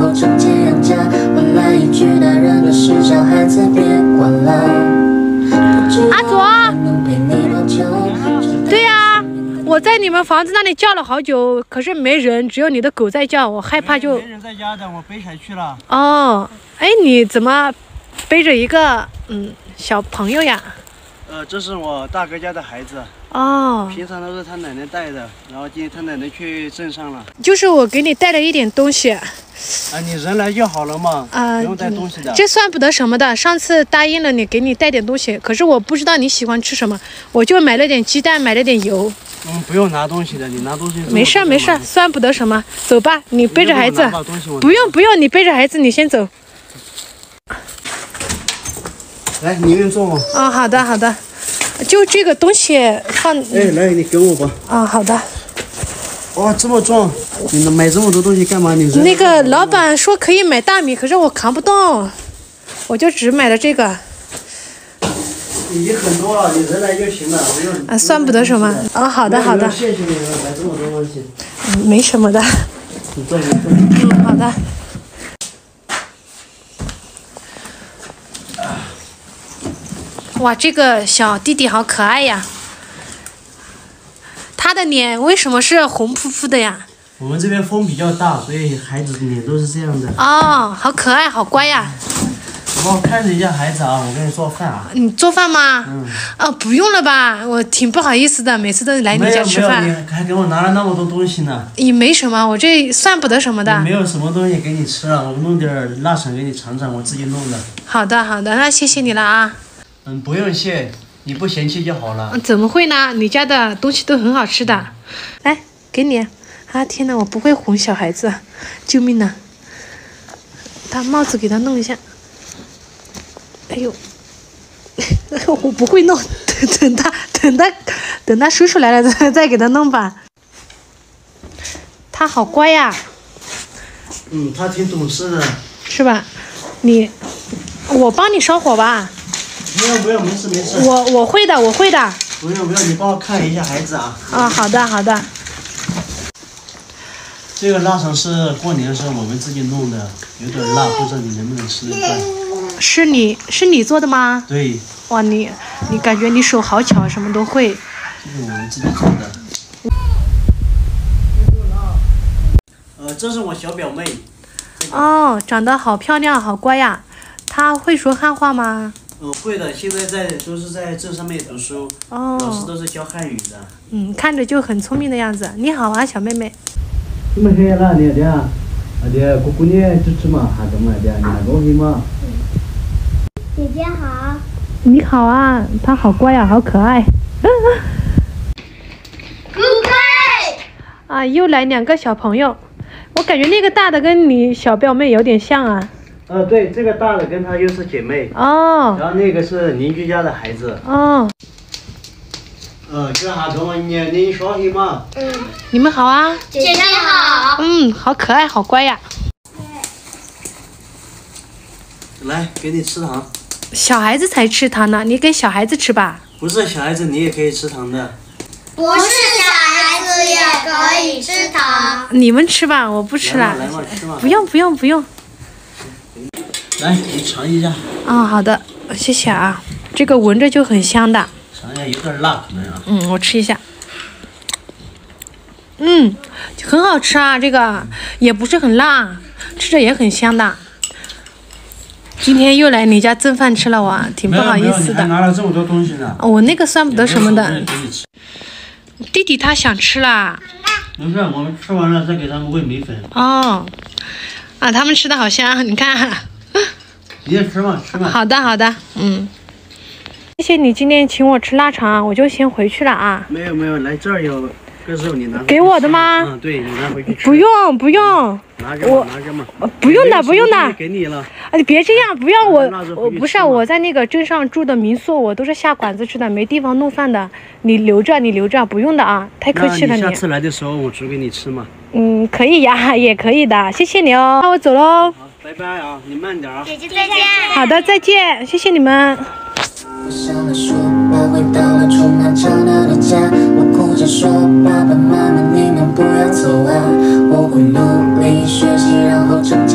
后成家养家，换来一句男人的事，小孩子别管了。 阿左，对呀，我在你们房子那里叫了好久，可是没人，只有你的狗在叫，我害怕就。 没人在家的，我背起去了。 哦，哎，你怎么背着一个小朋友呀？ 这是我大哥家的孩子。 哦。 平常都是他奶奶带的，然后今天他奶奶去镇上了。 就是我给你带了一点东西。 你人来就好了嘛，不用带东西的。 这算不得什么的。上次答应了你，给你带点东西，可是我不知道你喜欢吃什么，我就买了点鸡蛋，买了点油。 不用拿东西的，你拿东西。 没事没事，算不得什么。走吧，你背着孩子。不用，你背着孩子，你先走。 来，你愿意坐吗？ 哦，好的，就这个东西放。 哎，来，你给我吧。 啊，好的。 哇，这么重，你买这么多东西干嘛？你那个老板说可以买大米，可是我扛不动，我就只买了这个。 已经很多了，你人来就行了，不用。 算不得什么。哦，好的。 谢谢你买这么多东西。 没什么的。 你坐。 好的。哇，这个小弟弟好可爱呀！他的脸为什么是红扑扑的呀？ 我们这边风比较大，所以孩子的脸都是这样的。 哦，好可爱，好乖呀！ 你帮我看着一下孩子啊，我给你做饭啊。 你做饭吗？不用了吧，我挺不好意思的，每次都来你家吃饭。 没有，你还给我拿了那么多东西呢。 也没什么，我这算不得什么的。 没有什么东西给你吃了，我弄点腊肠给你尝尝，我自己弄的。好的，那谢谢你了啊。 不用谢，你不嫌弃就好了。 怎么会呢？你家的东西都很好吃的。来，给你。啊，天哪，我不会哄小孩子，救命呐！他帽子给他弄一下。哎呦，我不会弄，等他叔叔来了再给他弄吧。他好乖呀。 他挺懂事的。 是吧？我帮你烧火吧。 不用，没事。 我会的。 不用，你帮我看一下孩子啊。 啊，好的。 这个腊肠是过年的时候我们自己弄的，有点辣，不知道你能不能吃得惯。 是你做的吗？ 对。 哇，你感觉你手好巧，什么都会。 这是我们自己做的。这是我小表妹。 哦，长得好漂亮，好乖呀。她会说汉话吗？ 会的，现在都是在这上面读书。老师都是教汉语的。 看着就很聪明的样子。你好啊，小妹妹。 这么黑了，你姑姑呢？吃嘛？还怎么的？你还高兴吗？ 姐姐好。 你好啊，她好乖呀，好可爱。 姑姑。 啊，又来2个小朋友，我感觉那个大的跟你小表妹有点像啊。 对，这个大的跟她又是姐妹。 哦。 然后那个是邻居家的孩子。 哦。 这还跟我年龄小些嘛？ 你们好啊。 姐姐好。 好可爱，好乖呀。 来，给你吃糖。 小孩子才吃糖呢，你给小孩子吃吧。 不是小孩子，你也可以吃糖的。 不是小孩子也可以吃糖。 你们吃吧，我不吃了。 来嘛，吃嘛。 不用。 来，你尝一下。 好的，谢谢啊。这个闻着就很香的。 尝一下，有点辣可能啊。 我吃一下。很好吃啊，这个也不是很辣，吃着也很香的。今天又来你家蹭饭吃了，我挺不好意思的。 你还拿了这么多东西呢。 我那个算不得什么的。弟弟他想吃啦。 没事，我们吃完了再给他们喂米粉。 他们吃的好香，你看。 你也吃嘛。 好的。谢谢你今天请我吃腊肠，我就先回去了啊。 没有，来这儿有个肉你拿。 给我的吗？ 对，你拿回去吃。 不用。 拿着嘛。 不用的。 给你了。 你别这样，不要我不是我在那个镇上住的民宿，我都是下馆子吃的，没地方弄饭的。你留着，不用的啊，太客气了你。 下次来的时候我煮给你吃嘛。 可以呀，也可以的，谢谢你哦。那我走喽。 好，拜拜啊，你慢点啊。 姐姐再见。 好的，再见，谢谢你们。 我上了书包，回到了充满吵闹的家，我哭着说：“爸爸妈妈，你们不要走啊！我会努力学习，然后成